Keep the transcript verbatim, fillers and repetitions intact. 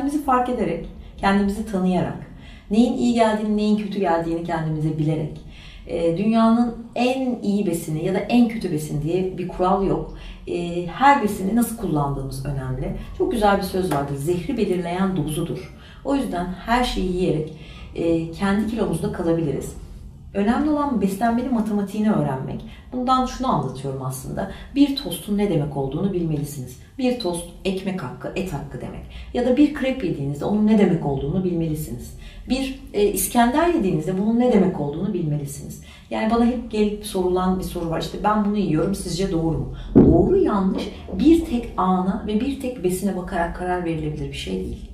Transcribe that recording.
kendimizi fark ederek, kendimizi tanıyarak, neyin iyi geldiğini, neyin kötü geldiğini kendimize bilerek, dünyanın en iyi besini ya da en kötü besin diye bir kural yok. Her besini nasıl kullandığımız önemli. Çok güzel bir söz vardır. Zehri belirleyen dozudur. O yüzden her şeyi yiyerek kendi kilomuzda kalabiliriz. Önemli olan beslenmenin matematiğini öğrenmek. Bundan şunu anlatıyorum aslında. Bir tostun ne demek olduğunu bilmelisiniz. Bir tost ekmek hakkı, et hakkı demek. Ya da bir krep yediğinizde onun ne demek olduğunu bilmelisiniz. Bir e, İskender yediğinizde bunun ne demek olduğunu bilmelisiniz. Yani bana hep gelip sorulan bir soru var. İşte ben bunu yiyorum, sizce doğru mu? Doğru yanlış bir tek ana ve bir tek besine bakarak karar verilebilir bir şey değil.